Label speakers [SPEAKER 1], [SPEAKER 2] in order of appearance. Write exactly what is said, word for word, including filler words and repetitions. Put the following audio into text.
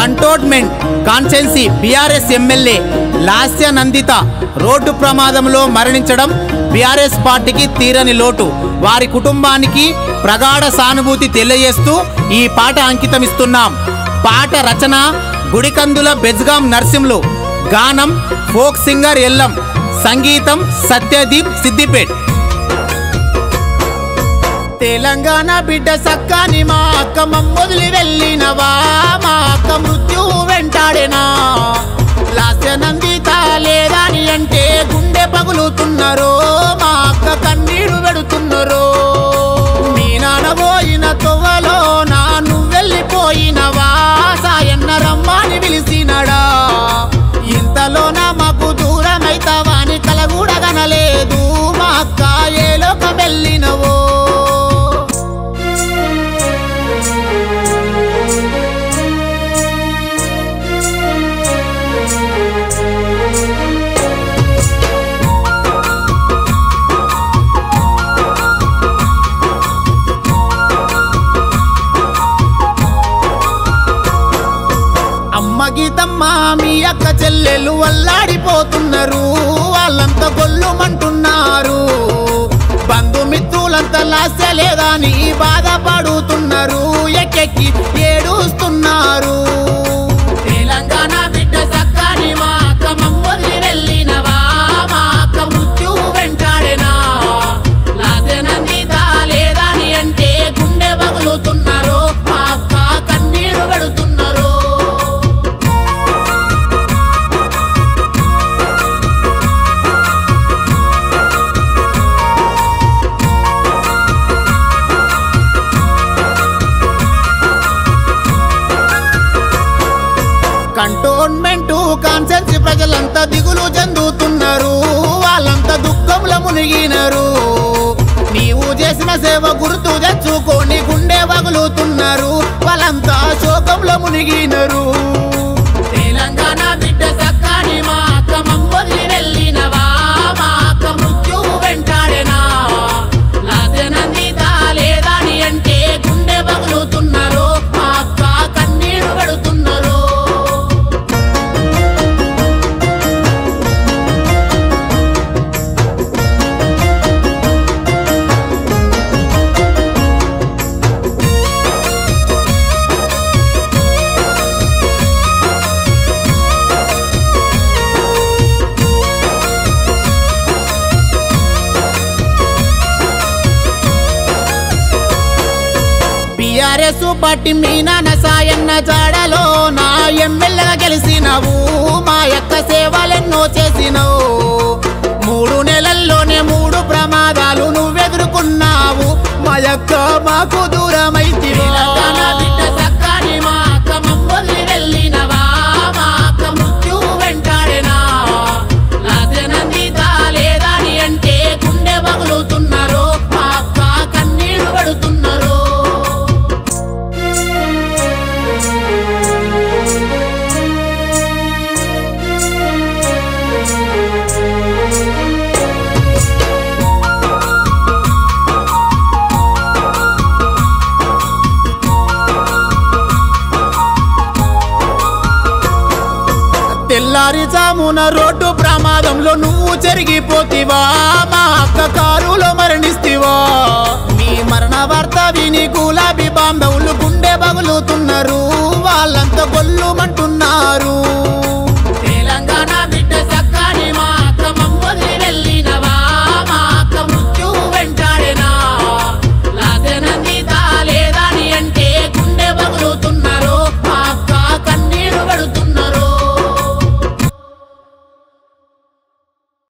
[SPEAKER 1] Cantonment constituency BRS MLA Lasya Nanditha road ప్రమాదంలో మరణించడం BRS పార్టీకి తీరని లోటు. వారి కుటుంబానికి ప్రగాఢ సానుభూతి తెలియజేస్తూ ఈ పాట అంకితమిస్తున్నాం. పాట రచన గుడికందుల బెజ్గాం నర్సింహులు, గానం ఫోక్ సింగర్ ఎల్లం, సంగీతం సత్యదీప్ సిద్దిపేట్. తెలంగాణ బిడ్డ సక్కాని మా అక్క మమ్మొదిలి వెళ్ళినవా, మా అక్క మృత్యు వెంటాడేనా. లాస్య నందిత లేదని అంటే గుండె పగులుతున్నారు, మా అక్క కన్నీరు పెడుతున్నారు. మీ నాన్న పోయిన తొవ్వలో నా నువ్వు వెళ్ళిపోయినవా, సాయన్న రమ్మని పిలిచినడా. ఇంతలోన మాకు దూరమైతావా అని కల కూడా కనలేదు, మా అక్క ఏ లోకం వెళ్ళినవో. గీతమ్మా మీ అక్క చెల్లెలు అల్లాడిపోతున్నారు, వాళ్ళంతా గొల్లుమంటున్నారు. బంధుమిత్రులంతా లాస్య లేదని బాధపడుతున్నారు, ఎక్కెక్కి ఏడుస్తున్నారు. తెలంగాణ బిడ్డ సక్కాని మా అక్క మమ్మొదిలి వెళ్ళినవా, మా అక్క మృత్యు వెంటాడేనా. లాస్య నందిత లేదని అంటే గుండె పగులుతున్నారు, మా అక్క కన్నీరు పెడుతున్నారు. కంటోన్మెంట్ కాన్స్టిట్యున్సీ ప్రజలంతా దిగులు చెందుతున్నారు, వాళ్ళంతా దుఃఖంలో మునిగినారు. నీవు చేసిన సేవ గుర్తు తెచ్చుకొని గుండె పగులుతున్నారు, వాళ్ళంతా శోకంలో మునిగినారు. తెలంగాణ బిడ్డ సక్కాని మా అక్క మమ్మొదిలి వెళ్ళినవా, మా అక్క మృత్యు వెంటాడేనా. లాస్య నందిత లేదని అంటే గుండె పగులుతున్నారు, మా అక్క కన్నీరు పెడుతున్నారు. బీఆర్ఎస్ పార్టీ మీ నాన్న సాయన్న జాడలో నా ఎమ్మెల్యేగా గెలిచినవు, మా యొక్క సేవలెన్నో చేసినవు. మూడు నెలల్లోనే మూడు ప్రమాదాలు నువ్వెదుర్కొన్నావు, మా యొక్క మాకు దూరమైతే. తెలంగాణ బిడ్డ సక్కాని మా అక్క మమ్మొదిలి వెళ్ళినవా, మా అక్క మృత్యు వెంటాడేనా. లాస్య నందిత లేదని అంటే గుండె పగులుతున్నారు, మా అక్క కన్నీరు పెడుతున్నారు. తెల్లారి జామున రోడ్డు ప్రమాదంలో నువ్వు చెరిగిపోతివా, మా అక్క కారులో మరణిస్తివా. నీ మరణ వార్త విని గులాబీ బాంధవులు గుండె పగులుతున్నారు, వాళ్ళంతా గొల్లుమంటున్నారు.